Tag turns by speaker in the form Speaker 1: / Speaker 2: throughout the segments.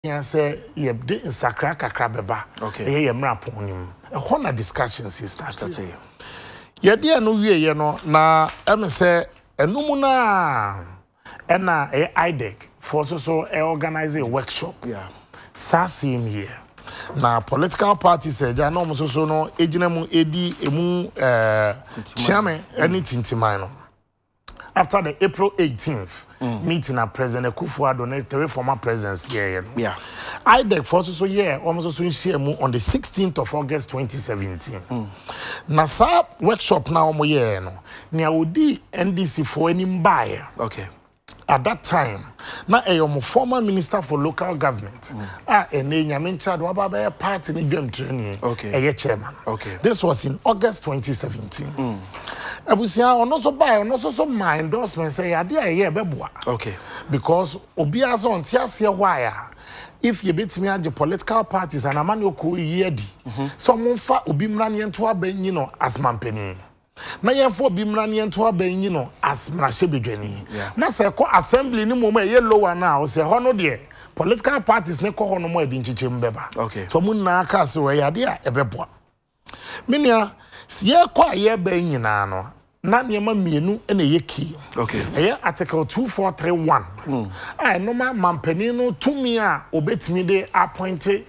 Speaker 1: ya say ye de nsakra kakra beba ye mra ponim e ho na discussions start ye de no wie ye no na em say enum na na IDEC for so organize a workshop same year na political parties eja no mo so no ejina mu edi emu chairman anything timai no after the April 18th meeting at President Akufo-Addo and the former presidents here. Yeah. IDEC for so almost so share on the 16th of August 2017. Nasa workshop now mo year no. Nia odi NDC for any buyer. Okay. At that time, na former minister for local government. Party ni game training. Okay. Chairman. Okay. This was in August 2017. Abusia ono so buy ono so my endorsement say ade aye beboa. Okay. Because obiazo ontiase why if you bet me age political parties and amani oku yedi. So monfa obi mrane ento aban no as mampeni. Na yefo obi mrane ento aban no as mrahebedwani. Na say ko assembly ni mo ye lower now say hono de political parties ne ko hono mo edi nchichim beba. Okay. So mun na aka so we ade a ebeboa. Minia ye kwa ye be nyina no na niema mienu ene ye ki. Okay. Eye article 2431. Normal mampani no tumi a obetimi de appointed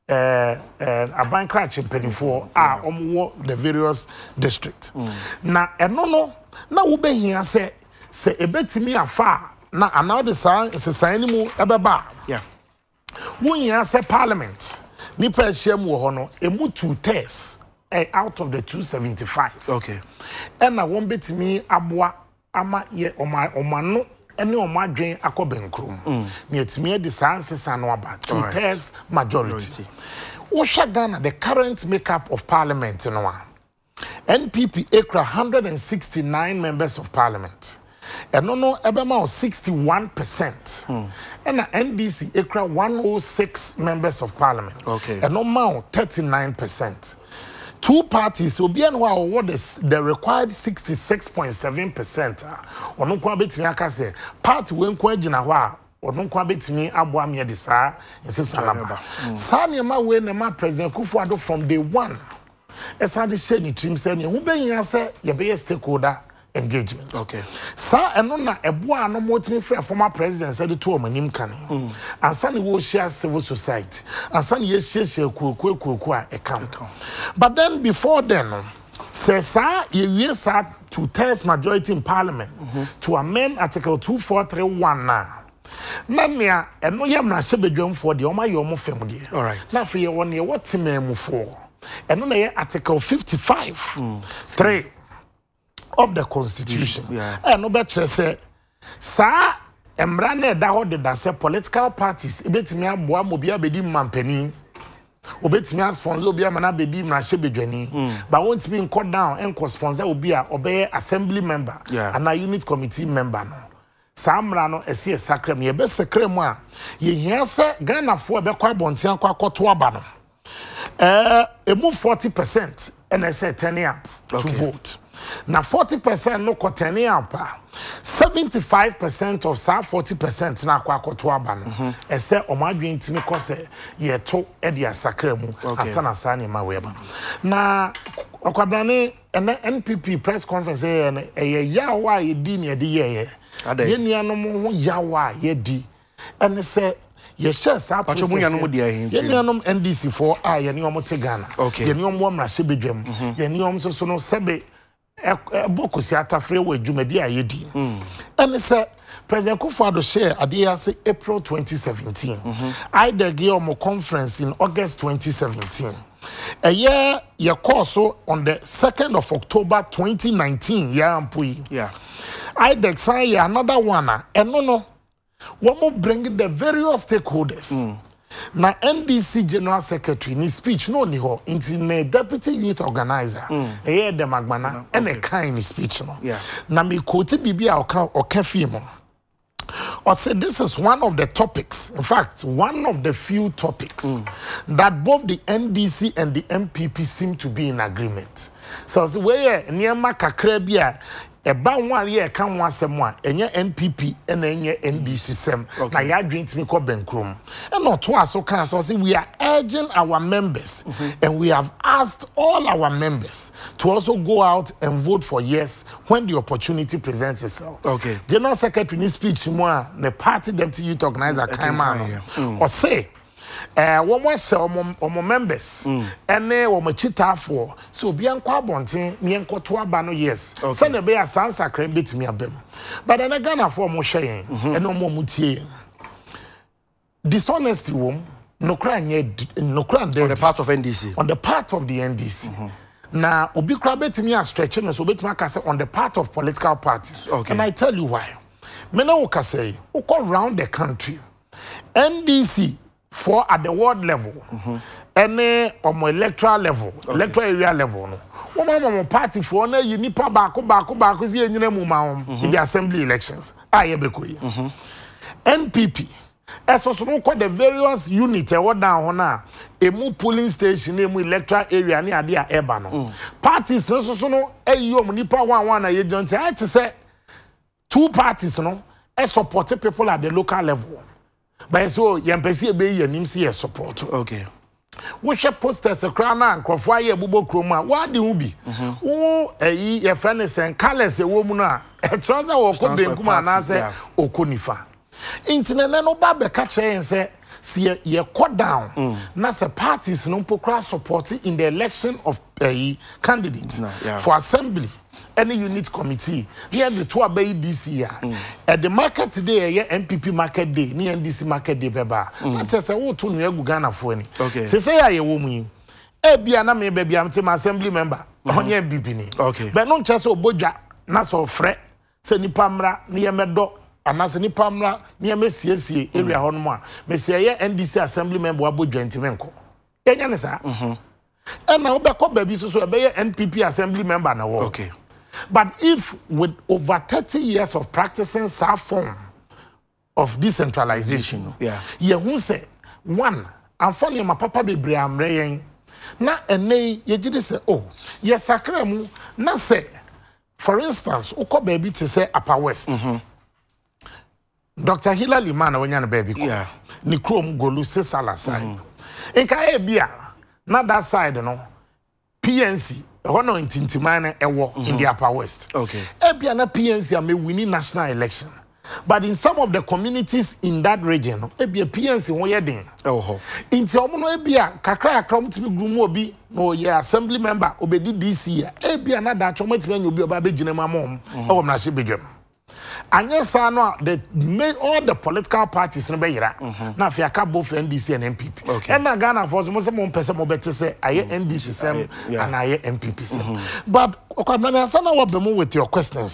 Speaker 1: aban crach penifo a omwo the various district. Na eno no na wo behia se ebetimi afa na another say ni mu ebeba. Yeah. Wunya se parliament nipa ehiem wo ho no emu 2/3 out of the 275. Okay. And I won't bet me abwa ama ye omano any omadwen akobenkrum. Yet me the sciences and about 2/3 majority. Ghana, the current makeup of parliament in NPP ekra 169 members of parliament. And no ebema 61%. And NDC ekra 106 members of parliament. Okay. And no more 39%. Two parties will be award the required 66.7%. Ono kwa betimi aka say party we nkwa gina ho a ono kwa betimi aboa me de saa nsesalaba. Saa niema we na ma President Akufo-Addo from day one. Esa de share ni trim say ne hu benya say ye be stakeholder engagement. Okay. Sa eno na eboa no motimi free former president said to omanim kan. Ansa ne wo share civil society. Ansa ne ye share kuku a account. But then before then say sa ye wie sa 2/3 majority in parliament to amend article 2431 na. Na mea eno ye mrahebedwam for de oma ye omo fam de. All right. Na free ye won ye what memu for. Eno na ye article 55(3) of the constitution. No better say sa emra na da ho de say political parties ebetimi aboa mobia bedi mampani obetimi sponsor obi amana bedi mrahebedwani but won't be cut down and sponsor obi a obey assembly member and a unit committee member no sa amra no ese sakrem ye be sakrem a ye hia se Ghana fo be kwa bontia kwa koto aba no emu 40% and I say 10 up to vote. Now 40% no koteni apa. 75% of sa 40% na kwa kotoaba no. Ese omadwen ntimi kose ye to e dia sakra mu asana sane ma weba. Na akwadane NPP press conference ye yawa ye di ne de ye. Ye nuanom ho yawa ye di. Ene se ye share sa process. Ye nuanom NDC for ye ne omote Ghana. Ye ne omwo mrahebedwam. Ye ne om so no sebe bokusi atafre we dwumadi ayedi and say President Akufo-Addo share ade say April 2017 IDEC omo conference in August 2017 a year your course on the 2nd of October 2019 IDEC say another one and no one bring the various stakeholders na NDC General Secretary ni speech no ni ho inti me deputy youth organizer de magbana ene kan ni speech no na me quote bibia oka fimo or say this is one of the topics, in fact one of the few topics that both the NDC and the MPP seem to be in agreement. So where niema kakra bia eba one ye kan ho asem a enye NPP na enye NDC sem na ya adwent mi ko benkrom e no to aso kan so say we are urging our members and we have asked all our members to also go out and vote for yes when the opportunity presents itself.
Speaker 2: Okay.
Speaker 1: General Secretary ni speech mo a the party deputy youth organizer kan man or say woman say omo members ene womo chitafo so obi anko abonten me enko to aba no yes say na be asansa kran betimi abem but na Ghana for mo hwe ene omo mutie dishonesty wom no kran
Speaker 2: on the part of NDC
Speaker 1: on the part of the NDC na obi kra betimi a stretch no so betimi aka say on the part of political parties and I tell you why me na wo ka say wo go round the country NDC for at the world level, any electoral level, electoral area level, no. One party for na you nipa baako see in the assembly elections. NPP. So no the various units what down na emu polling station emu electoral area ni ade a eba no. Parties so no nipa one na ye joint. I to say two parties no support people at the local level. But so yampesi be yanim see support.
Speaker 2: Okay.
Speaker 1: We shall posters a crown and crofwa bubo chroma. What do you be? Your friend is saying, Carlos, a woman, a trouser or could be Kumana, or Kunifa. Internet no babe catch and say, see ye cut down. Nasa parties no procras supporting in the election of a candidate for assembly. Any unit committee near the two abay this year at the market today MPP market day near NDC market day beba not just a wo to no Ghana for any say aye woman e bia na me baby am team assembly member onye MPP ni but no just obodwa na so frɛ se nipa mra ne yemedo anase nipa mra ne yemesiesie area hɔ no mu a me se ye NDC assembly member abodwa ntimenko enya ne sa and na obekɔ baby so e be ye NPP assembly member na wo But if with over 30 years of practicing some form of decentralization, you who say one, I'm following my papa be Brian na ene ye jide say oh yes sakremu na say for instance uko baby to say Upper West. Dr. Hilary Man when you baby ko ni krom golu se sala side. Enka e bia na that side no PNC Hono intintimane ewo in the Upper West. Ebia na PNC are winning national election. But in some of the communities in that region, ebia PNC won yedin. Inti omo no ebia kakra akra mtimi grumu obi no ye assembly member obedi DC ya. Ebia na da choma mtimi obi oba be ginema mom. Owo na she bedwam. Anya sa no all the political parties no be yira na afia ka both NDC and MPP and na Ghana for so mo pese mo bete say aye NDC sem and aye MPP sem but okwamna sa na wabemu with your questions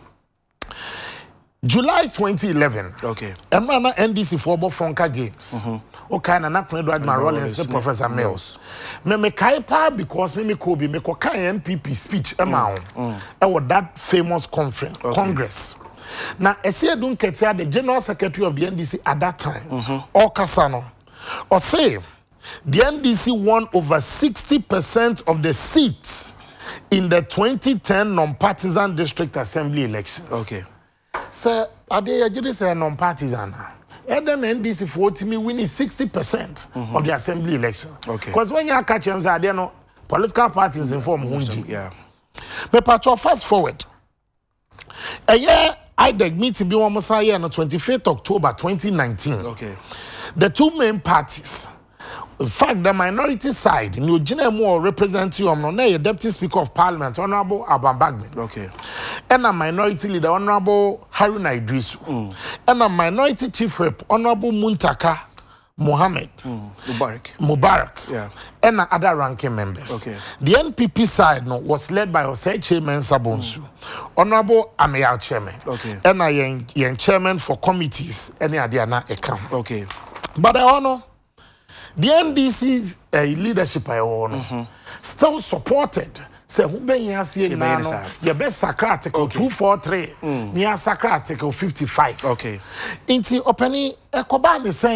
Speaker 1: July 2011 and na NDC for Fonka Games okay na Edward Rollins Professor Mills me kai pa because me ko bi me ko kan MPP speech ema on that famous congress Now, Esiedun Ketia, the General Secretary of the NDC at that time, or Kasano, or say the NDC won over 60% of the seats in the 2010 non-partisan district assembly elections. So, are they just say non-partisan? And then NDC for me winning 60% of the assembly election. Because when you catch them, there no political parties inform Hunji. But fast forward. A year IDEC meeting be one Messiah on the 25th October 2019. The two main parties, in fact, the minority side, New Guinea more representing the Deputy Speaker of Parliament, Honorable Aban Bagman. And a minority leader, Honorable Haruna Idrisu. And a minority chief whip, Honorable Muntaka Mohammed Mubarak and other ranking members. The NPP side was led by Jose Chairman Sabonsu, Honorable Ameyal Chairman, and I chairman for committees, any Adiana account. But I honor the NDC's leadership still supported. Say who be here see now? Your best sacred article 243, near sacred article 55. Inti opening Ekobani saying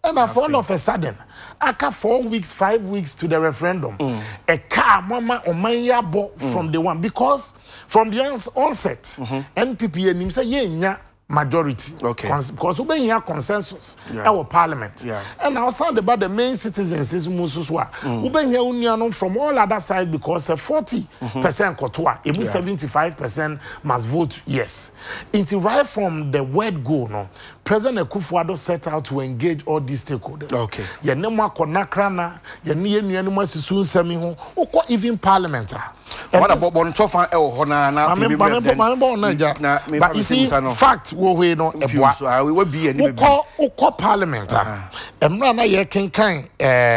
Speaker 1: And for all of a sudden, after 4 weeks, 5 weeks to the referendum, a car mama or manya bought from the one because from the onset, NPP and him say yeah majority.
Speaker 2: Okay.
Speaker 1: Because we been here consensus our parliament. And outside about the main citizens is Mususwa. We been here union from all other sides because 40% kotoa, even 75% must vote yes. Until right from the word go, no, President Akufo-Addo set out to engage all these stakeholders.
Speaker 2: Okay.
Speaker 1: Ye nema konakrana, ye niye nema sisun semi ho, oko even parliament.
Speaker 2: What about Bontofa Hona?
Speaker 1: But you see, fact, we no
Speaker 2: we will be any
Speaker 1: parliament. Emrana ye kenkan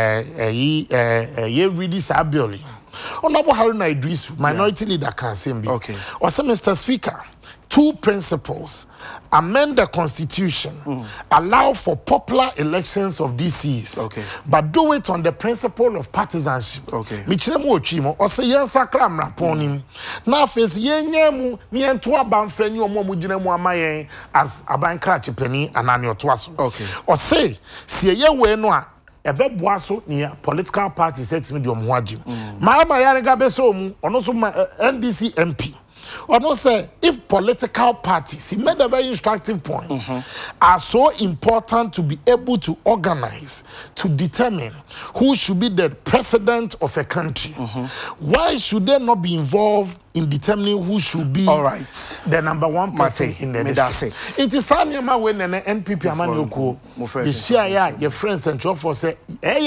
Speaker 1: ye read this ably. Honorable Haruna Idris, minority leader, can say
Speaker 2: okay.
Speaker 1: Or say, Mr. Speaker, 2 principles. Amend the constitution, allow for popular elections of DCs, but do it on the principle of partisanship.
Speaker 2: Okay.
Speaker 1: Michiremu ochimo, or say yen sakra mraponim. Na face yen yemu, yen tuwa banfenyi omo mujinemu amayen as abankra chipeni anani otwaso.
Speaker 2: Okay.
Speaker 1: Or say, siye ye we noa, ebe boaso niya political party sets me di omwajim. Maama yarega beso omu, onoso NDC MP. Or no say, if political parties, he made a very instructive point, are so important to be able to organize, to determine who should be the president of a country. Why should they not be involved in determining who should be the number 1 person in the district? It is Sanyama when an NPP Amanyoko, the share your friends and for say,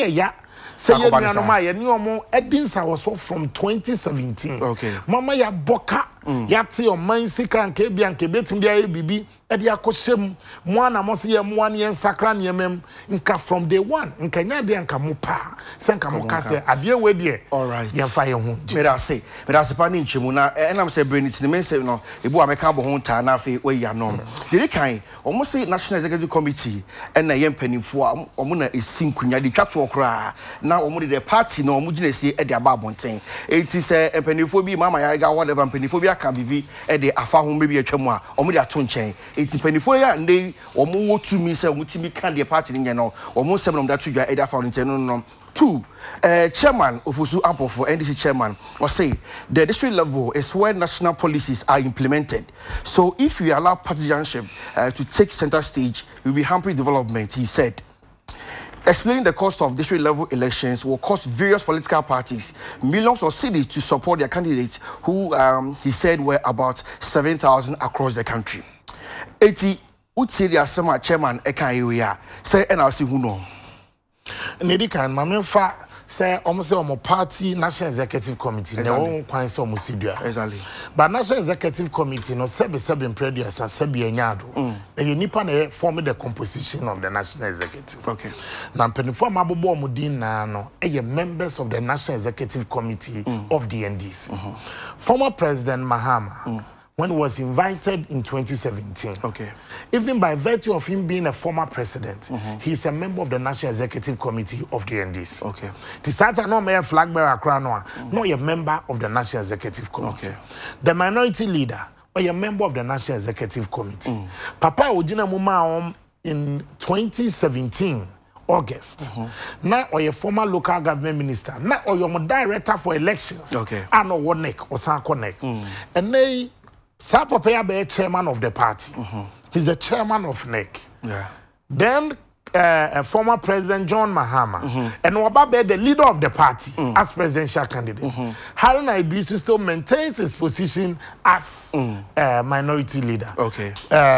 Speaker 1: say ye nuanoma ye ni omo Edinsa was from 2017.
Speaker 2: Okay.
Speaker 1: Mama ya boka yate o man sika nke bia nke betim dia bibi e dia kohyem mo ana mo se ye mo an yen sakra ne mem nka from day one nka nya de nka mo pa se nka mo ka se ade we de ye fa ye ho
Speaker 2: me da say pa ni nchemu na enam se brenit ni men se no ebu ameka bo ho nta na afi we ya no de kan o mo se National Executive Committee na ye mpanimfo o mo na esinkunya de twato okra na o mo de party na o mo gina sie e de aba abonten enti se mpanimfo bi mama yarega whatever mpanimfo bi aka bibi e de afa ho mbe bi atwam a o mo de ato nchen enti mpanimfo ya ndey o mo wo tumi se o mo timi kan de party ni no o mo se no da to dwa e de afa nchen no 2 chairman Ofosu Ampofo NDC chairman was say the district level is where national policies are implemented, so if we allow partisanship to take center stage, it will be hampering development, he said. Explaining the cost of district level elections will cost various political parties millions of cedis to support their candidates, who he said were about 7,000 across the country. 80 Utilia Sema chairman Ekaiwea say NRC who know.
Speaker 1: Nedikan Mamfa say almost omo party National Executive Committee ne won kwan say omo sidua.
Speaker 2: Exactly.
Speaker 1: But National Executive Committee no seven previous and sebi enyado. E nipa na form the composition of the National Executive.
Speaker 2: Okay.
Speaker 1: Na mpenifo mabobo omo din na no members of the National Executive Committee of the NDC. Former President Mahama when he was invited in 2017.
Speaker 2: Okay.
Speaker 1: Even by virtue of him being a former president, he's a member of the National Executive Committee of the NDC.
Speaker 2: Okay.
Speaker 1: Tisata no mayor flag bearer crown, no a member of the National Executive Committee. Okay. The minority leader, or a member of the National Executive Committee. Papa Ojina Muma in 2017. August. Now, or your former local government minister. Now, or your director for elections.
Speaker 2: Okay.
Speaker 1: I know what neck or San Connect. And they Sapapa be chairman of the party. He's the chairman of NEC.
Speaker 2: Yeah.
Speaker 1: Then former President John Mahama and Wababe, the leader of the party, as presidential candidate. Haruna Idris still maintains his position as minority leader.
Speaker 2: Okay.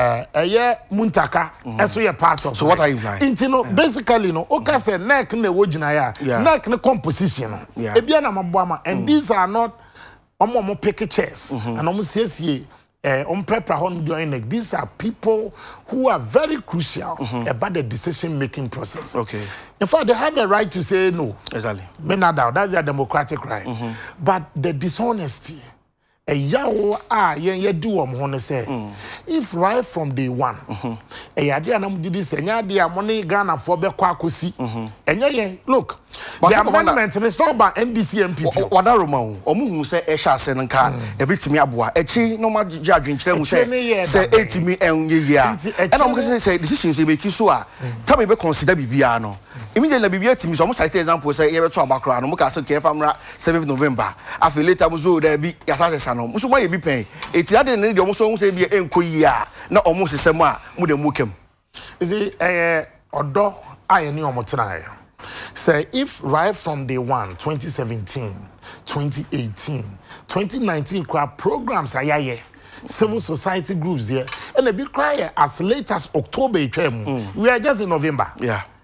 Speaker 1: Muntaka, as we are part of.
Speaker 2: So what are you like?
Speaker 1: Basically, no. Okay, say NEC ne wojinaya. NEC ne composition.
Speaker 2: Yeah.
Speaker 1: Ebiana mabwama, and these are not omo pick chairs and omo CSE. These are people who are very crucial about the decision-making process.
Speaker 2: Okay.
Speaker 1: In fact, they have a right to say no.
Speaker 2: Exactly.
Speaker 1: Me not doubt, that's their democratic right. But the dishonesty, a yawo ye do ho say if right from day one e yade anam didi say nya de amone Ghana for be kwa akosi enye look the amendment is not about NDC MPP
Speaker 2: wada roma omu hu say e sha ase nka e bitimi aboa echi no ma gya adwenkyere hu say etimi enye ya and omu say decisions e be kiso a tabe be consider bibia no immediately bibia timi so omu cite example say ye beto abakra no mu ka say Kefamra 7th November after later mu zo da bi yasase no muso ma ye bi pen eti ade ne de omu so hu say bi enkoyi a na omu sesem a mu de mu kem
Speaker 1: is it odo aye ni omu tena say if right from day 1 2017 2018 2019 programs are civil society groups there and a big cry as late as October we are just in November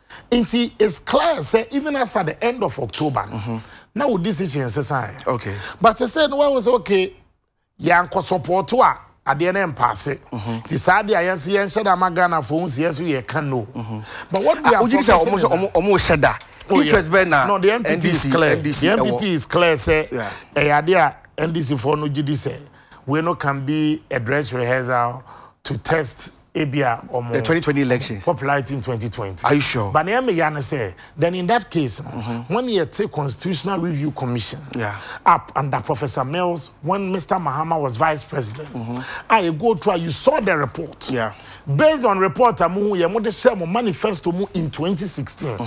Speaker 1: it's clear say even as at the end of October now decision say
Speaker 2: okay
Speaker 1: but they said well was okay yanko support to at the end pass it. Decide I see and said I'm Ghana phones, yes, we can know. But what we are
Speaker 2: almost said that interest
Speaker 1: no, the MPP is clear. The MPP is clear, say a idea NDC for no GD say we no can be a dress rehearsal to test ABIA or more.
Speaker 2: The 2020 elections.
Speaker 1: Popularity in 2020.
Speaker 2: Are you sure?
Speaker 1: But Yana say, then in that case, when you take Constitutional Review Commission up under Professor Mills, when Mr. Mahama was Vice President, I go try, you saw the report.
Speaker 2: Yeah.
Speaker 1: Based on report, you manifesto in 2016.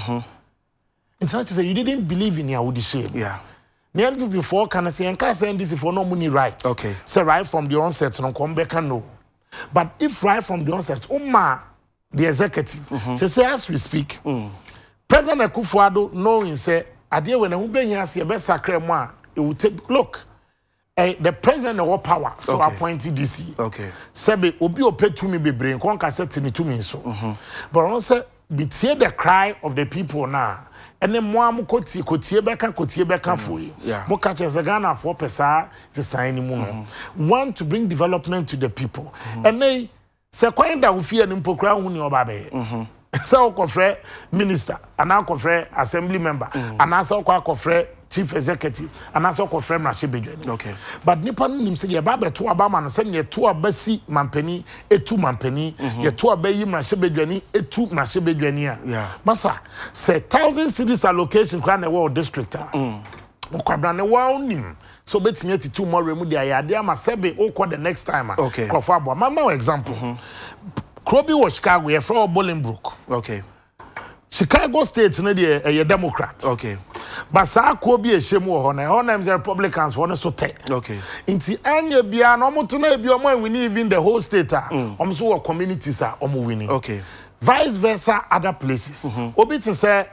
Speaker 1: It's not to say you didn't believe in your shame.
Speaker 2: Yeah.
Speaker 1: The NPP before can say, and can say this for no money right.
Speaker 2: Okay.
Speaker 1: So right from the onset, no come back and no. But if right from the onset, the executive, say as we speak, President Akufo-Addo knowing say, idea when who be here see best sacre moi, it will take look. The president of power, so appointed DC.
Speaker 2: Okay.
Speaker 1: Sebe obi ope to me be brain, kon ka set me to me so. But on say be hear the cry of the people now. And then moi mo kotie beka for you. Mo catch as a Ghana for pesa the sign mu want to bring development to the people. And they say kwai da wo fie ni mpokra hu ni oba be. Say okofre minister, and okofre assembly member, and also okofre chief executive, and also okofre Mrashebedwani.
Speaker 2: Okay.
Speaker 1: But nipa nim say ye ba be to abama no say ye to abasi mampani etu mampani ye to abayi Mrashebedwani etu Mrashebedwani a.
Speaker 2: Yeah.
Speaker 1: Masa say 1,000 cities allocation kwa na world district a. Okwabra ne wa onim. So betimi atitu more remu dia ya de ama sebe okwa the next time.
Speaker 2: Okay.
Speaker 1: Krofo abo. Mama example. Krobi was Chicago, you're from Bolingbrook.
Speaker 2: Okay.
Speaker 1: Chicago State, a Democrat.
Speaker 2: Okay.
Speaker 1: But Sa Kobi a Shemu Honor, the Republicans for us to take.
Speaker 2: Okay.
Speaker 1: Into any Bia, no more to know, we need even the whole state. So communities are winning.
Speaker 2: Okay.
Speaker 1: Vice versa, other places. Obi to say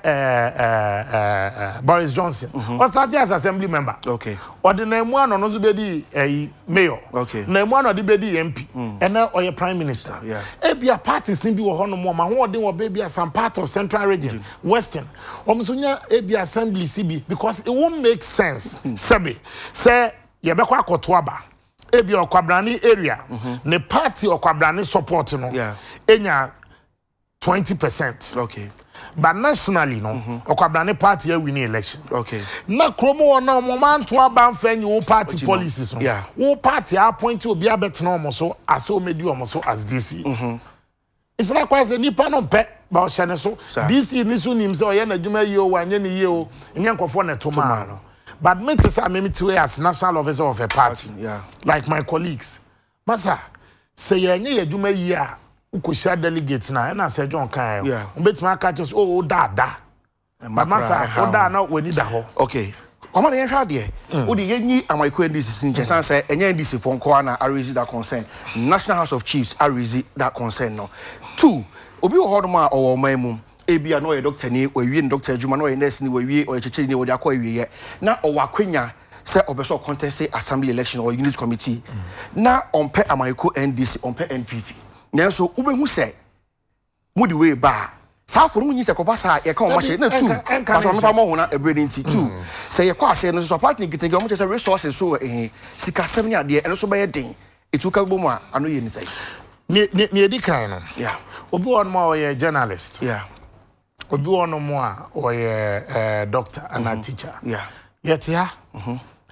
Speaker 1: Boris Johnson. Or start as assembly member.
Speaker 2: Okay.
Speaker 1: Or the name one on also be a mayor.
Speaker 2: Okay.
Speaker 1: Name one or the baby MP. And now or your prime minister.
Speaker 2: Yeah.
Speaker 1: Ebia parties nimbi wo hono mo ma ho odin wo baby as some part of central region, western. Omsunya ebia assembly CB because it won't make sense. Sebi say ye be kwa kotoaba. Ebia okwabrani area. Ne party okwabrani support no.
Speaker 2: Yeah.
Speaker 1: Enya 20%.
Speaker 2: Okay.
Speaker 1: But nationally, no, Okwabrane party winning election.
Speaker 2: Okay.
Speaker 1: Na kromo na moment to abanfen your party policies. No.
Speaker 2: Yeah.
Speaker 1: Wo party appoint to be a better normal so as so made you almost as DC. It's not quite a nipa no pet about Shaneso. DC nisu nimse or yana juma yo one yo in Yankofone tomorrow. But me to say me to as national officer of a party.
Speaker 2: Yeah.
Speaker 1: Like my colleagues. Masa say ya juma year. Ukusha delegates na and I said John Kyle.
Speaker 2: Yeah.
Speaker 1: Umbetma catches da. Masa oda na we need ho.
Speaker 2: Okay. Oma dey hwa de. O de yenyi amaiko NDC sinche say enya NDC for nko na raise that concern. National House of Chiefs raise that concern no. 2. Obi wo hodoma o mamum. Ebia no ye doctor ni we wie doctor adwuma no ye nurse ni we wie o ye chechiri ni we de akwa wie na o wakwanya say obeso contest assembly election or unit committee. Na onpe amaiko NDC onpe NPP. Nanso ubehu say mudi we ba sa for mu nyi se kopasa ye ka o ma she na 2 paso no fa mo hona ebredi nti 2 say ye kwa ase no so party gitinga o mo say resources so sika sem ni ade eno so be den etu ka gbo mu a ano ye ni say
Speaker 1: ni edi kan no
Speaker 2: yeah
Speaker 1: obi on mo ye journalist
Speaker 2: yeah
Speaker 1: obi on mo a o ye doctor and a teacher
Speaker 2: yeah
Speaker 1: yet ya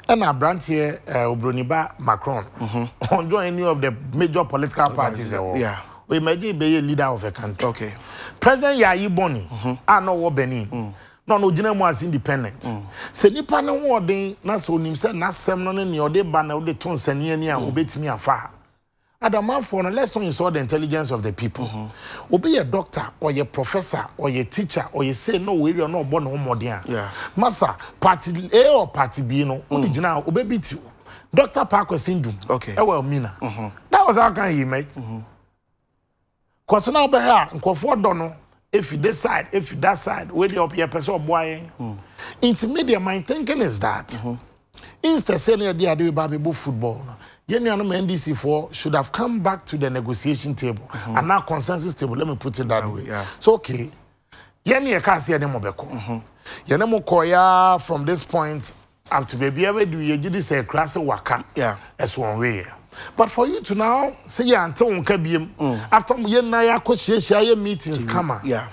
Speaker 1: and a branch here, Obroniba Macron, on join any of the major political parties.
Speaker 2: Yeah.
Speaker 1: We may be a leader of a country.
Speaker 2: Okay.
Speaker 1: President Yayi Boni, I know what Benin. No, General was independent. Se nipa na wode na so nim se na sem no ne ode ba na ode ton sane ni a obetimi afa. Adamanfo no let's not insult the intelligence of the people. Obi a doctor or a professor or a teacher or you say no we are not born home modern. Yeah. Massa party A or party B no only general obebiti. Dr. Parker syndrome. Okay. E well mina. That was how can he make. Cause now be here nkofo do no if you this side, if you that side, where the up your person boy. Intermediate my thinking is that instead senior day do baby football. Yeniano NDC4 should have come back to the negotiation table and now consensus table. Let me put it that way. Yeah. So okay. Yeni can't see any more beko. Yenemo koya from this point up to baby ever do you this a class waka. Yeah. That's one way. But for you to now say yeah until after yenaya coach meetings come. Yeah.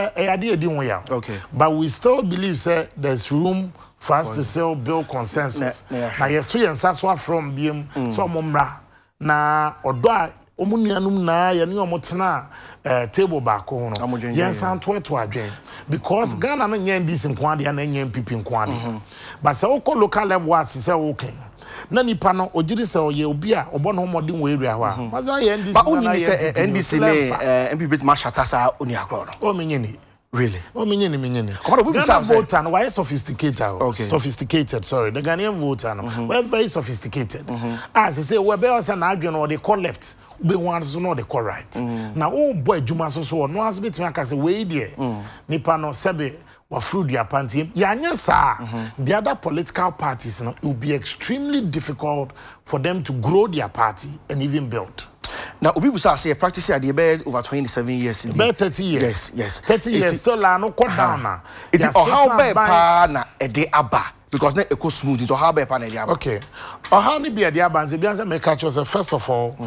Speaker 1: Okay. But we still believe say there's room for us to still build consensus. Now you have 2 years from being so mumra na odo omunuanum na ye ne omotena table back hono yes and to adwen because Ghana no nya ndisi nkwade na nya MPP nkwade but say local level as say okay na nipa no ogiri se oye obi a obo no modern we area wa mas ya NDC
Speaker 2: but only say NDC ne MPP bit ma shatasa oni akro no
Speaker 1: o menyeni.
Speaker 2: Really?
Speaker 1: Oh, menyeni. Ghana voter no why sophisticated. Okay. Sophisticated, sorry. The Ghanaian voter no we're very sophisticated. As I say we be us na adwen or they call left. We want to know they call right. Now oh boy Juma so no as bit me aka say we there. Nipa no sebe wa fruit their panty. Yanya sa the other political parties no it will be extremely difficult for them to grow their party and even build.
Speaker 2: Now, we say practice at the bed over 27 years.
Speaker 1: About 30 years.
Speaker 2: Yes.
Speaker 1: 30 years. Still, no cut down now.
Speaker 2: It's how bad na a day abba because na eco smooth. So how bad na abba.
Speaker 1: Okay. Or how ni be a diaba? The answer make catch us first of all.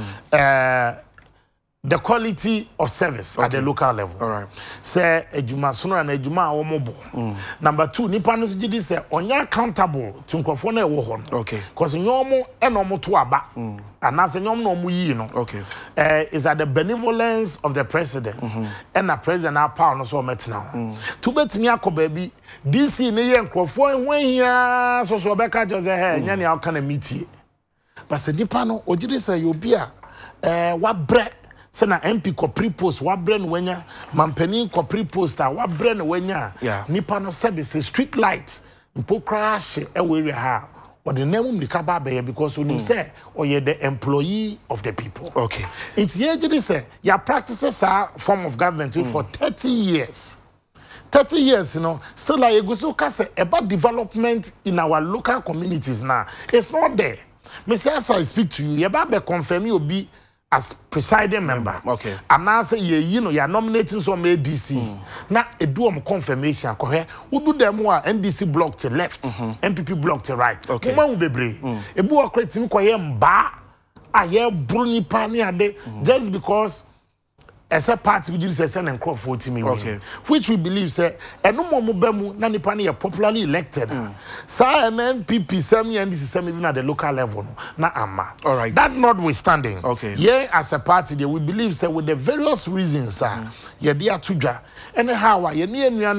Speaker 1: The quality of service at the local level. All right. Say ejuma suno and ejuma omobo. Number 2, nipa no sugidi say onya accountable to nkrofo na ewo ho no. Okay. Cause nyomo enomo to aba. And as nyomo no mu yi no. Okay. Is at the benevolence of the president. And the president na power no so metna. To betimi akoba bi DC ne ye nkrofo enwen hia so beka just say nya ne aka na meetie. But say nipa no ogidi say obi a wa bre say na MP ko pre-post wa brand wenya mampani ko pre-post wa brand wenya nipa no service street light mpo crash e we ha or the name mlika ba be because onim say oye the employee of the people. Okay. It's here say ya practices are form of government for 30 years. 30 years, you know, still like Egusu say about development in our local communities now. It's not there. Mr. As I speak to you, you about confirm you be as presiding member. Okay. And now say you know you're nominating some ADC. Now a do confirmation. Who do them more NDC block to left, MPP block to right. Okay. Woman will be brave. A boy creating ba a year bruni pani ade just because as a party we just send and crop 40 million. Okay. Which we believe say and no more mobemu nani pani are popularly elected. Sa MNPP semi and this is semi even at the local level. Na ama. All right. That notwithstanding. Okay. Yeah, as a party they we believe say with the various reasons yeah they are tuja. Anyhow, you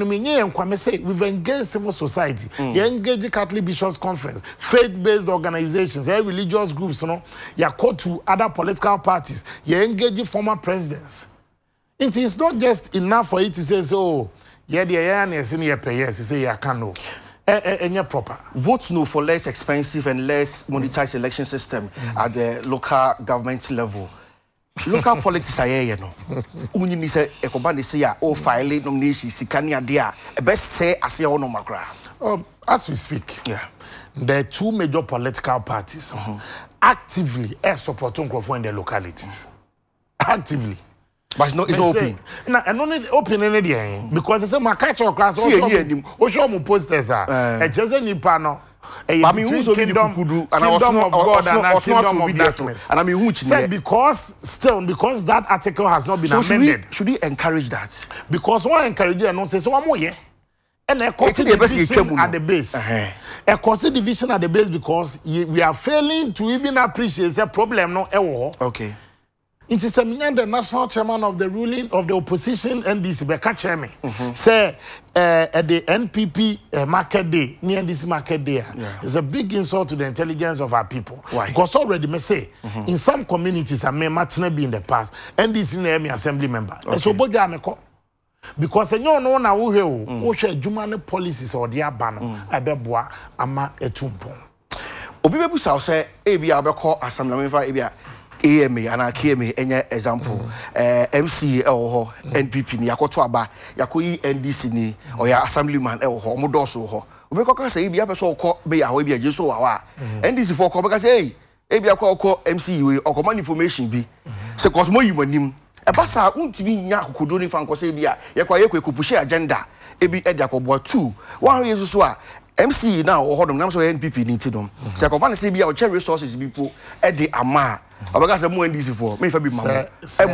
Speaker 1: say we've engaged civil society, you engage Catholic Bishops Conference, faith-based organizations, religious groups, you know, you call to other political parties, you engage former presidents. It is not just enough for you to say, so, yeah, the awareness in your payers, you say, yeah, can no. And you're proper.
Speaker 2: Vote no for less expensive and less monetized election system at the local government level. Local politics are here, you know. Unni say ekobande say ya o file nomination sikani adea e best say ase ono makra.
Speaker 1: As we speak, there are 2 major political parties actively supporting Nkrofo in their localities. Actively.
Speaker 2: But it's not open.
Speaker 1: And only open any day because they say my catch or class or show me posters are just any panel.
Speaker 2: I mean, who's kingdom of God and kingdom of darkness. And I mean, which
Speaker 1: because that article has not been amended.
Speaker 2: Should we encourage that?
Speaker 1: Because one encourage and not say so one more yeah. and a cost division at the base. A cost division at the base because we are failing to even appreciate the problem no ewo.
Speaker 2: Okay.
Speaker 1: It is the national chairman of the ruling of the opposition NDC Beka chairman say at the NPP market day near this market day is a big insult to the intelligence of our people.
Speaker 2: Why?
Speaker 1: Because already me say in some communities I may be in the past NDC near assembly member. So boga ameko because no na wo hwe adwuma policies or dia ba no abeboa ama etumpon.
Speaker 2: Obi bebu sa say e bia obekọ assembly member e bia AMA and KMA any example MC ho NPP ni yakoto aba yakoyi NDC ni or ya assemblyman ho modoso ho obekọ say bia person ko be ya ho bia jeso wa NDC for ko beka say e bia ko MC we or command information bi say cause mo yimanim e ba sa untimi nya akokodo ni fan ko say bia ye kwa ye push agenda e bi e dia ko bo 2 one year so a MC now or hodom nam so NPP ni tidom say command say bia o share resources people e de ama Obaga say mo NDC for me fa bi ma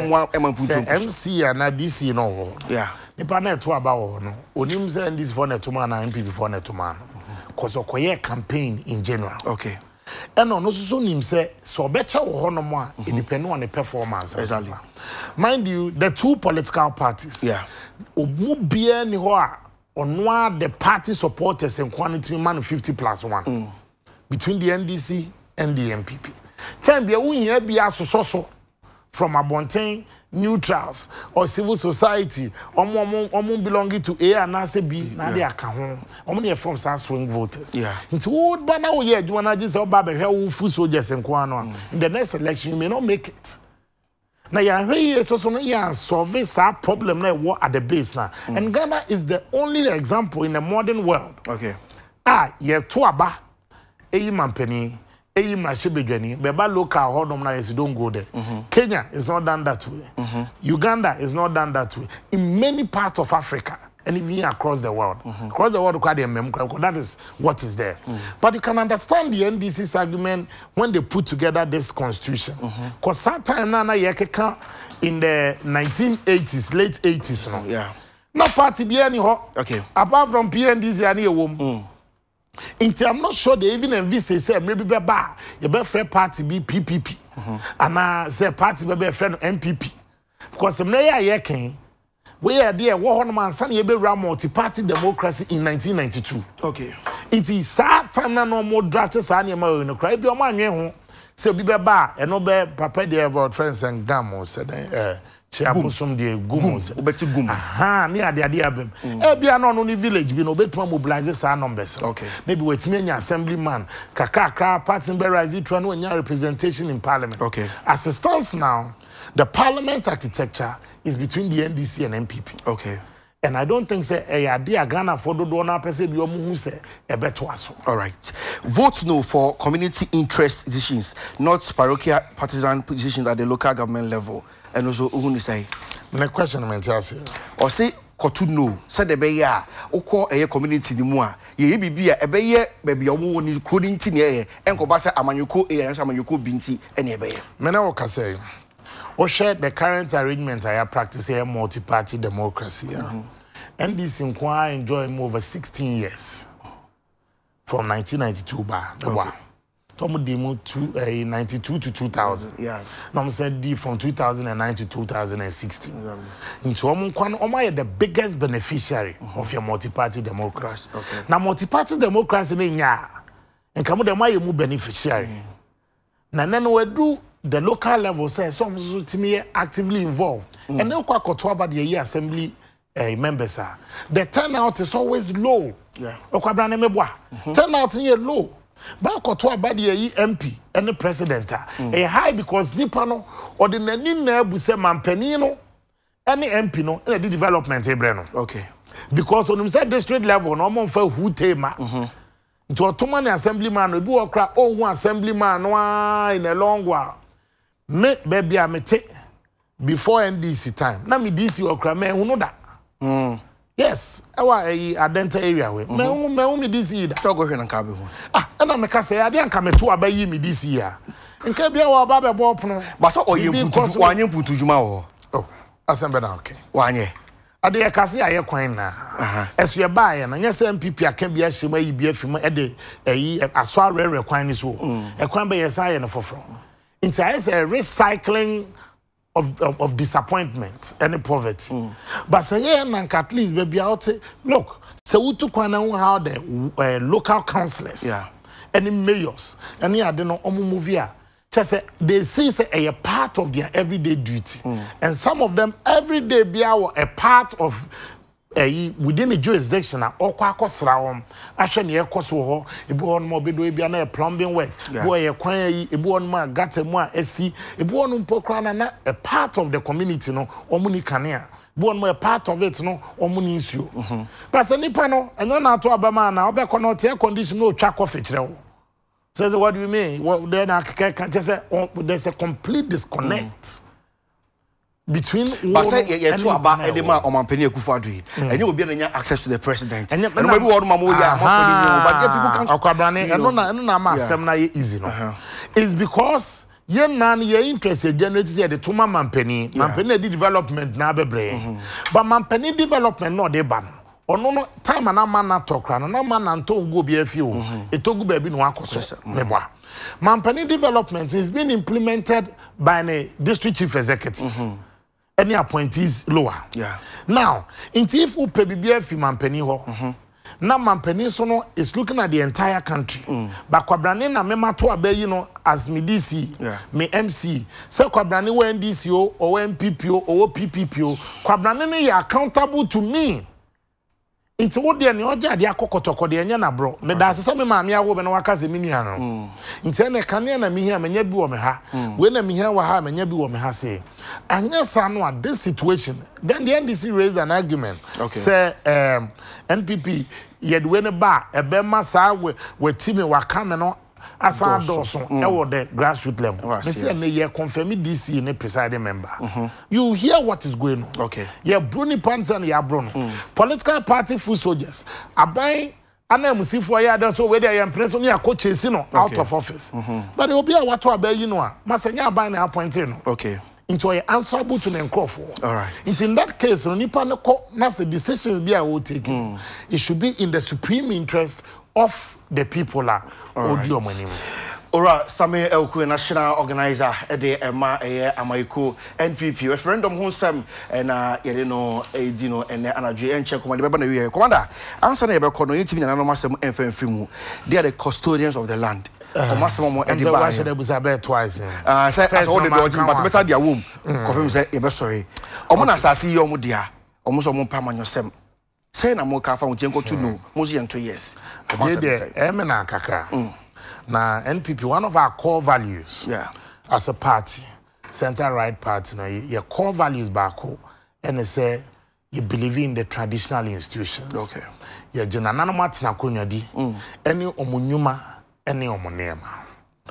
Speaker 1: MC and DC no
Speaker 2: yeah
Speaker 1: nipa na to aba wo no onim say NDC for na to man na MPP for na to man cause okoye campaign in general
Speaker 2: okay
Speaker 1: and no so nim say so becha wo ho no mo a it depend on the performance
Speaker 2: exactly
Speaker 1: mind you the two political parties
Speaker 2: yeah
Speaker 1: omu bia ni ho a ono the party supporters and quantity man 50+1 between the NDC and the MPP. Time be we here be so from Abontain neutrals or civil society or belonging to A and B na they aka ho omo from some swing voters
Speaker 2: yeah
Speaker 1: into old bana we here do na just oba be hwe fu soldiers enko ano in the next election you may not make it na ya hwe so no ya solve that problem na war at the base na and Ghana is the only example in the modern world
Speaker 2: okay
Speaker 1: ye to aba eyi mampani Beba local hodom na yes don't go there. Kenya is not done that way. Uganda is not done that way. In many parts of Africa and even across the world. Across the world, that is what is there. But you can understand the NDC's argument when they put together this constitution. Because sometime na yekeka in the 1980s, late 80s. No?
Speaker 2: Yeah.
Speaker 1: No party be any ho.
Speaker 2: Okay.
Speaker 1: Apart from PNDC and your I'm not sure they even envisage say maybe be bar your best friend party be PPP and say party be friend MPP because some layer yekin we are there one man san ye be multi-party democracy in 1992
Speaker 2: okay
Speaker 1: it is sad time na no more draft say na ma no cry be o ma nwe ho say be bar e no be papa there about friends and gamo said Chiapusum de gumos
Speaker 2: obeti gum
Speaker 1: aha me ade abem e bia no no village bi no betuma mobilize sa numbers
Speaker 2: okay
Speaker 1: maybe wetime nya assemblyman kakra party be rise try no nya representation in parliament
Speaker 2: okay
Speaker 1: as it stands now the parliament architecture is between the NDC and MPP
Speaker 2: okay
Speaker 1: and I don't think say e ade Ghana for do na pese bi omu hu say e beto aso
Speaker 2: all right vote no for community interest decisions not parochial partisan positions at the local government level. And also, who say?
Speaker 1: My question, I
Speaker 2: or say, Kotu no, said the Baya, or call a community the moi, ye be a bayer, baby, a woman coding tin and Kobasa Amanyuko, and Samanyuko Binti, and a bayer.
Speaker 1: Menawoka say, or share the current arrangement I have practiced a multi-party democracy. And this inquiry enjoying over 16 years from 1992 bar. Okay. Tomu demo 92 to 2000.
Speaker 2: Yeah.
Speaker 1: Nam said D from 2009 to 2016. Into Omo the biggest beneficiary of your multi-party democracy.
Speaker 2: Okay.
Speaker 1: Now multi-party democracy in ya and come the my mu beneficiary. Now then we do the local level say some to me actively involved. And then kwa about the year assembly members are. The turnout is always low.
Speaker 2: Yeah.
Speaker 1: Turnout is low. But koto abadi ye MP and the president a high because nipa no or the nani na buse mampani no any MP no in the development ebre no
Speaker 2: okay
Speaker 1: because on say district level no mo fa hu tema into automani assemblyman no bi okra one assemblyman no in a long while me baby amete before NDC time na me DC okra me hu no da yes, our Adenta area way. Me this year.
Speaker 2: Talk go here and kabe ho.
Speaker 1: And I make say I dey anka me to abayi me this year. Nke bia wa ba be bo pono.
Speaker 2: But so oye putu wanye putu juma wo.
Speaker 1: Oh, asembe na okay.
Speaker 2: Wanye.
Speaker 1: ade kase aye kwan na esu ye ba ye na nya se MPP aka bia hyema yi bia fim e de eyi aso arere kwan ni so e kwan be ye sa ye no foforo into as a recycling of disappointment and poverty but say yeah at least baby out look so we took one how the local councillors and mayors and yeah they know movie just say they see say a part of their everyday duty and some of them every day be a part of within the jurisdiction okwa akosra won ahwe ne ekoso ho ebu on mo bedo bia na plumbing works boy ye kwan yi ebu on ma gata mu a esi ebu on mpokra na a part of the community no omuni kanea ebu on a part of it no omuni isuo but say nipa no enyo na ato abama na obekọ no air condition no twa coffee kire says what do you mean what then I can just say there's a complete disconnect between
Speaker 2: but say you two about edema on Mampeni Akufo-Addo and you will be able access to the president and maybe one mama but people can't
Speaker 1: Akwabrane and no ma asem na easy no it's because ye nan ye interest generate say the tuma Mampeni di development na bebre but Mampeni development no dey ban ono no time na man na tokra no na man na ntongo bi afi o etogu ba bi no akoso meboa Mampeni development is being implemented by the district chief executives any appointees lower now if you pay bibia fi Mampeni ho na Mampeni so no is looking at the entire country but Kwabrane na mema to abayi no as me DC me MC say Kwabrane we NDC o MPP o PPP o Kwabrane ne accountable to me Inti wo de ne oja de akokotoko de enya na bro me da sese me maame awo be no waka se mi nua no inti ene kane na mi hia menya bi wo me ha we na mi hia wa ha menya bi wo me ha se anya sa no at this situation then the NDC raised an argument say NPP ye de we ne ba e be ma sa we team wa kame no asan doson e wo the grassroots level me say na ye confirm DC ne presiding member you hear what is going on ye Bruni Pansan ya Bruno political party full soldiers abai anamusifo ya da so we dey impression ya coach no out of office but obi a wato abai no a masanya abai na appointed no into a answerable to the Nkrofo.
Speaker 2: All right.
Speaker 1: In that case, nipa no ko na the decisions be will take. It should be in the supreme interest of the people la audio money.
Speaker 2: Ora Samuel Elku national organizer de Emma Amaiko NPP referendum honsam na yere no edino ene anadwe enche command beba na we commander answer na yebe kono yitimi na no masem enfrem mu they are the custodians of the land maximum and the
Speaker 1: why should they twice
Speaker 2: say as all the dodging but be say their womb confirm say e be sorry omo na asase ye omo dia omo so omo pa manyosem say na mo ka fa untenko to no mo so yento yes
Speaker 1: e na kakra na NPP one of our core values as a party center right party na your core values back and say you believe in the traditional institutions ya jina nanomat na konyadi any omunyuma any omonema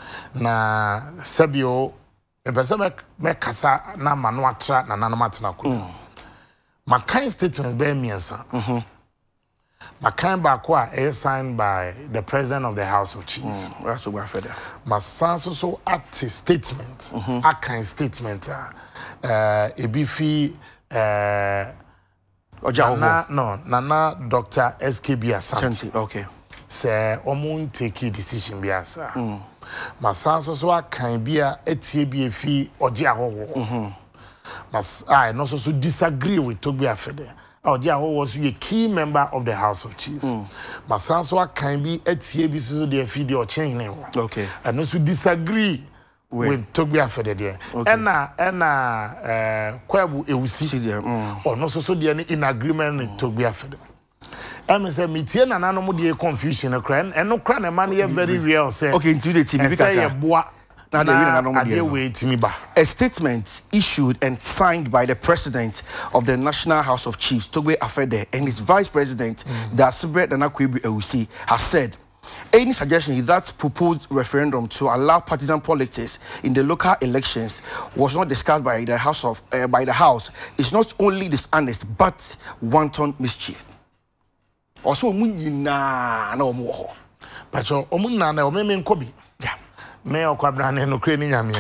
Speaker 1: na sabio empesa me kasa na manuatra na nanomat na kunya my kind statements be miensa my kind back is signed by the president of the House of Chiefs
Speaker 2: that's what further
Speaker 1: my sanso so at statement a kind statement ebifi Nana Dr. SKB Asante. Say omun take decision biasa. Masanso so akan bia etie bia fi oje ahoho. Mas I no so disagree with Togbi Afede. Oje ahoho was a key member of the House of Chiefs. Masanso akan bi etie bi so dey fi dey ochen ne ho. And no so disagree with Togbi Afede there. Kwebu Ewusi. Or no so dey in agreement with Togbi Afede. I say metie na nanom dey confusion ekran eno kra na man here very real say
Speaker 2: into the TV
Speaker 1: a
Speaker 2: statement issued and signed by the president of the National House of Chiefs Togbi Afede and his vice president Dasibre Danakwebu Ewusi has said any suggestion that proposed referendum to allow partisan politics in the local elections was not discussed by the House is not only dishonest but wanton mischief. Also, Munina no more.
Speaker 1: But Omuna, no, me nkobi. Me or Kwabrane no crane yamiani.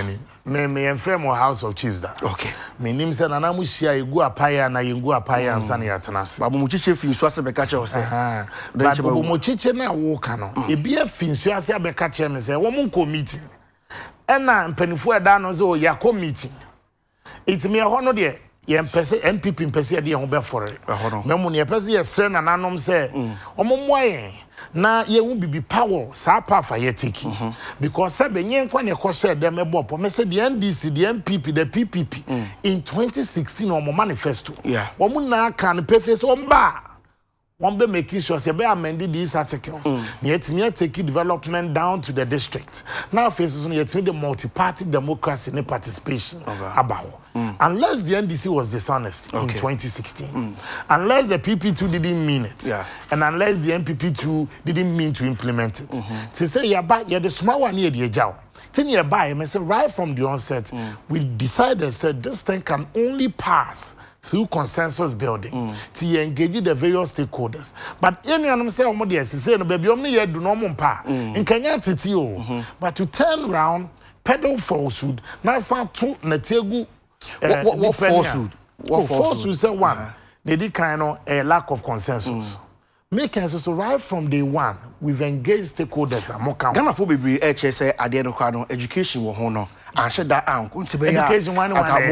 Speaker 1: me frame or House of Chiefs that.
Speaker 2: Okay.
Speaker 1: Me name say na mu hia egu apaya na yengu apaya ansa na yatenase.
Speaker 2: Babu mu chiche fi nsu ase be ka che o se.
Speaker 1: Babu mu chiche na wo ka no. E bia fi nsu ase abeka che me say wo mu committee. Ena mpanifo eda no so ya committee. Itimi ho no de ye mpese MPP mpese de ho be fore. Memu ne mpese ye sre na nanom se omommoye na ye wu bibi power sa pa fa ye take because se benye nkwa ne ko share dem ebopo me se the NDC the MPP the PPP in 2016 omo manifesto omo na kan pefe so mba one be making sure say be amended these articles yet me take development down to the district now faces on yet me the multi-party democracy in participation about unless the NDC was dishonest in 2016 unless the PP2 didn't mean it and unless the MPP2 didn't mean to implement it to say yeah the small one here the jaw thing you buy me say right from the onset we decided said this thing can only pass through consensus building to engage the various stakeholders. But anyone say omo say no baby omni ye do no mpa in Kenya titi o but to turn round pedal falsehood na san to na tegu
Speaker 2: what falsehood
Speaker 1: falsehood say one they kind of a lack of consensus make us so right from day one we've engaged stakeholders amoka
Speaker 2: Ghana for bebre say ade no kwa no education wo ho no education
Speaker 1: one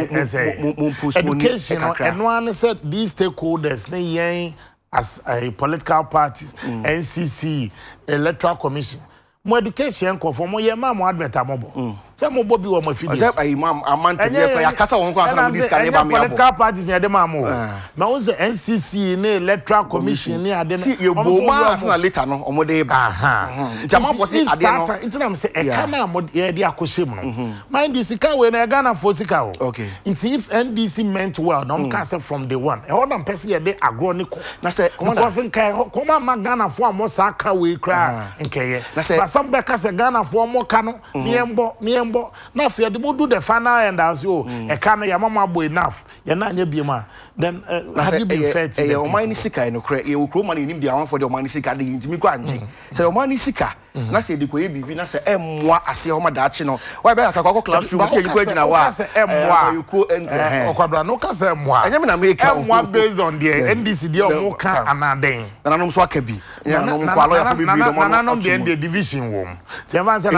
Speaker 1: education and one said these stakeholders as a political parties NCC electoral commission mo education ko for mo ye ma mo advert amobo say mo bobi wo mo fidi
Speaker 2: say imam amante be ko yakasa won ko asana this can never me
Speaker 1: political parties ye dem amo na won say NCC ne electoral commission ne ade
Speaker 2: no ye boma asana later no omo dey ba jama for say ade no
Speaker 1: intinam say e kana mo ye dey akoshem no mind you sika we na Ghana for sika o
Speaker 2: okay
Speaker 1: if NDC meant well no can say from day one e hold am person ye dey agro ni ko
Speaker 2: na say
Speaker 1: because nkai koma ma Ghana for am saka we kra nkeye
Speaker 2: na say
Speaker 1: some be ka say Ghana for mo ka no niembo na fe de do the final end as you e ka no ya mama boy enough ya na anya biema then have you been fair to
Speaker 2: the omani sika no kra ye okro man nim dia wan for the omani sika de ntimi kwa anje say omani sika na say de koye bibi na say emmoa ase o ma da ache no why be akakwa classroom tie ko agina wa
Speaker 1: emmoa okwabra no ka say emmoa
Speaker 2: anya me na make
Speaker 1: emmoa based on the NDC de o ka anaden
Speaker 2: na nanom so akabi ya no kwa lawyer for bibi do mo
Speaker 1: na nanom de division wom tie van say
Speaker 2: na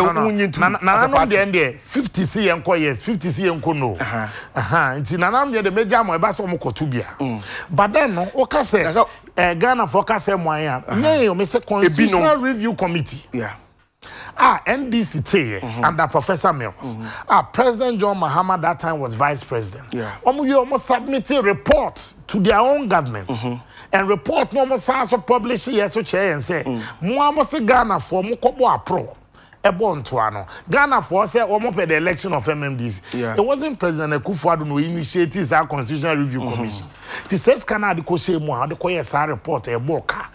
Speaker 1: nanom de 50 C enko yes 50 C enko no nti na nanom de major mo e ba so mo kotu bia but then no o ka say Ghana focus emwan ya me say constitutional review committee NDC under Professor Mills President John Mahama that time was vice president almost submitted report to their own government and report no almost also publish yes so chair and say mo almost Ghana for mo kobo apro Ghana for say almost the election of MMDs. It wasn't President Akufo-Addo no initiated our constitutional review commission. It says Canada ko say mo how the ko yes report e boka.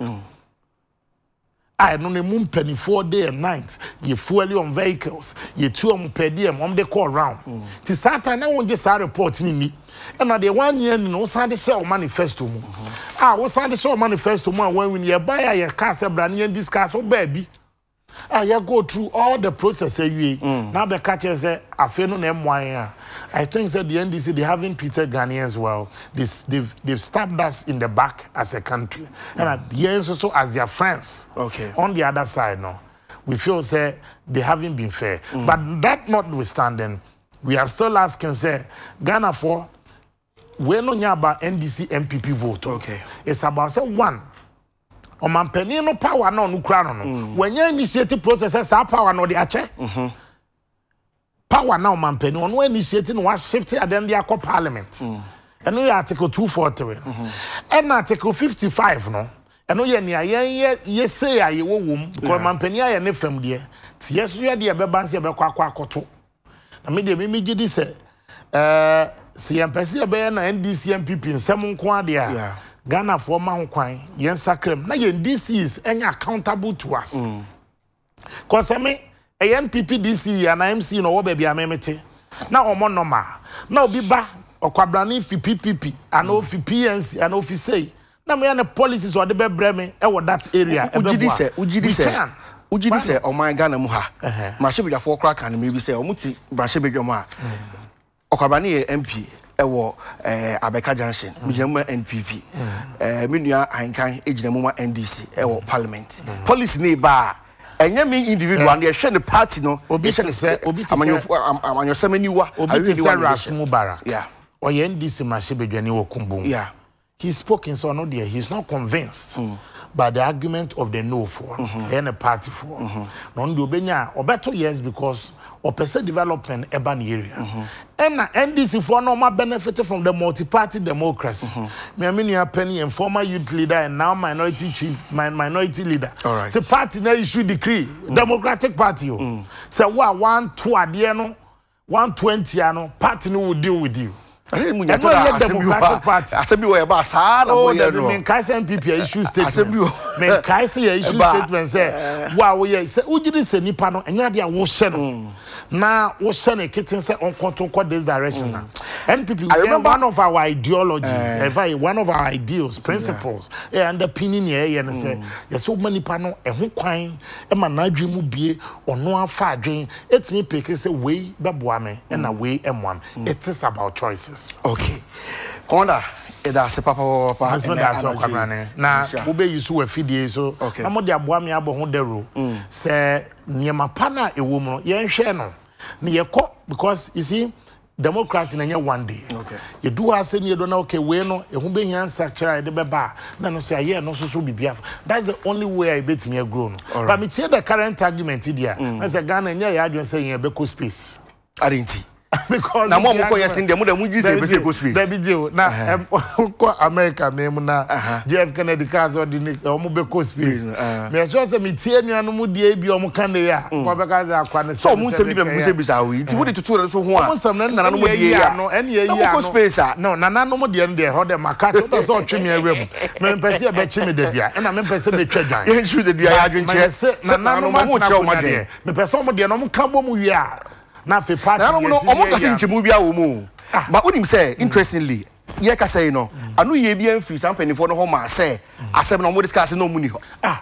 Speaker 1: I no ne mum penny 4 day and night. You fuel on vehicles. You 2 per diem they call around. Ti Satan na won just report ni. And na the 1 year no sande show manifesto mu. We sande show manifesto mu when we buy your car say brand and discuss oh baby. You go through all the process now the catcher say afi no na emwan I think that the NDC they haven't treated Ghanaians well. They've stabbed us in the back as a country and at the end also as their friends.
Speaker 2: Okay.
Speaker 1: On the other side no we feel say they haven't been fair but that notwithstanding we are still asking say Ghana for we no nya about NDC MPP vote.
Speaker 2: Okay.
Speaker 1: It's about say one Omampeni no power no nukra no when you initiate processes our power no the ache power now omampeni no initiate no shift at then the parliament and no article 243 and article 55 no and no ye say aye wo wom because omampeni aye ne fam de ti yeso ye de be banse be kwakwa akoto na me de me gidi say se yempese be na NDC MPP nsem nko ade a Ghana for man kwan yen sakrem na yen DCs enya accountable to us cause me a NPP DC and MC no wo bia memete na omo normal na obi ba okwabrani fi PPP and o fi PNC and o fi say na me na policies or the be breme e wo that area
Speaker 2: ugidi say ujidi say oman Ghana mu ha Marshebedwafo kra kan me bi say omuti Marshebedwa mu a Okwabane ye MP ewo Abeka Junction mijemu NPP menua Ankan ejinamu NDC ewo parliament policy ne ba enye me individual na hwe ne party no
Speaker 1: obi se
Speaker 2: amanyo semaniwa
Speaker 1: obi se Rasmu Barak yeah oye NDC Marshebedwa ni wo kumbum
Speaker 2: yeah
Speaker 1: he spoke in so no there he's not convinced by the argument of the no for and a party for no ndo benya obeto yes because opese development urban area and NDC for no benefit from the multi-party democracy me aminu penny and former youth leader and now minority chief minority leader
Speaker 2: all right
Speaker 1: the party na issue decree Democratic Party say wa 1-2 ade no 120 ano party no will deal with you. Democratic Party.
Speaker 2: Assembly we ba sa na
Speaker 1: boy no. Men kai say NPP issue statement. Men kai say issue statement say wa we say ugidi se nipa no enya dia wo hye no. Na wo hye na kitten say on control this direction na. NPP I remember one of our ideology, one of our ideals, principles, and opinion here and say yes so many nipa no ho kwan e ma na adwe mu bie ono afa adwen etimi peke say we beboa me na we emwan. It is about choices.
Speaker 2: Okay. Konda that's papa
Speaker 1: husband that's Okwabane na wo be use we fidie so na mo de aboa me abo ho dero say niema pa na ewo mu ye nhwe no na ye ko because you see democracy na one day okay you do as any do na okay we no ehun be hian structure de be ba na no so aye no so bibia that's the only way I bet me grow no but me see the current argument here na say Ghana nya ya adwen say ye be ko space
Speaker 2: arenti
Speaker 1: because
Speaker 2: na mo ko yes ndem da mu gi say be say go space
Speaker 1: baby deal na ko America me mu na JF Kennedy cars or the o mu be ko space me just say me tie nuanu mu die bi o mu kan dey a ko be ka say akwa ne
Speaker 2: so mu se bi mu se bi sa we ti wo de tutu so ho a
Speaker 1: na no mu die ya no ene ye ya no
Speaker 2: space a
Speaker 1: no na no mu die no ho de maka to be so twe me awem me pese e be chi me de bia na me pese be twa dwan
Speaker 2: ye chu de bia ya adwenche
Speaker 1: na no mu che ma de me pese mo de no mu kan bo mu wi a na fe party
Speaker 2: no omo ka se nchemu bia wo mu ma onim say interestingly ye ka say no anu ye bia mfi sam penifo no ho ma say asem no mo discuss no mu ni ho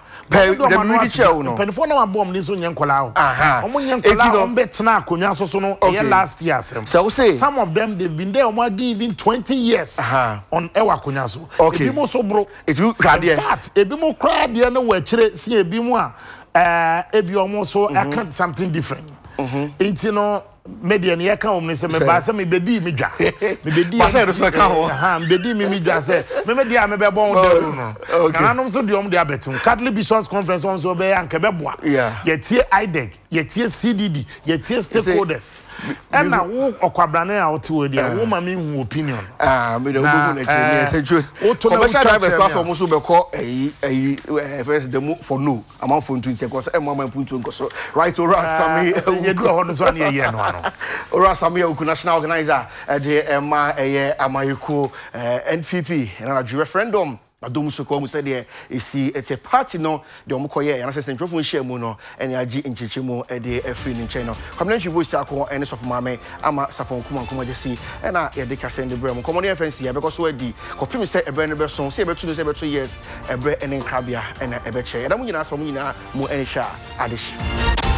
Speaker 2: pe the really chill no
Speaker 1: penifo na mabom ni so nyenkola ho omo nyenkola on betna akonwa so no ye last year asem
Speaker 2: so say
Speaker 1: some of them they've been there omo even 20 years on ewa akonwa so ebi mo so bro
Speaker 2: etu krade
Speaker 1: in fact ebi mo krade na wa kire si ebi mu a ebi omo so I can't something different Inti no media ni yaka omni se me ba se me bedi mi dwa me bedi
Speaker 2: ba se do ka ho
Speaker 1: me bedi mi dwa se me media me be bon daru no kananom so de om de abetum Catholic Bishops Conference on so be anke be boa ye tie IDEC ye tie CDD ye tie stakeholders and na wo Okwabane a wote wo dia wo ma me hu opinion
Speaker 2: me de wo na che se ju commercial driver class o mo so be ko first demo for no amount for 20 because e mo man punto nko so right or Sami
Speaker 1: ye do ho no so na ye no
Speaker 2: Ora Sami Uku national organizer de Emma Amayeko NPP na the referendum adom so ko mu say de esi ete party no de omokoye na say centrofo nhia mu no ene agi nchichi mu de afri ni nchen no community voice akọ ene sof mame ama sapon kuma de si na ye de ka send bre mu common FNC ya because we di kopim say ebre ne be so say betu no say betu yes ebre ene nkrabia ene ebe che da mu nyina so mu nyina mu ene sha adeshi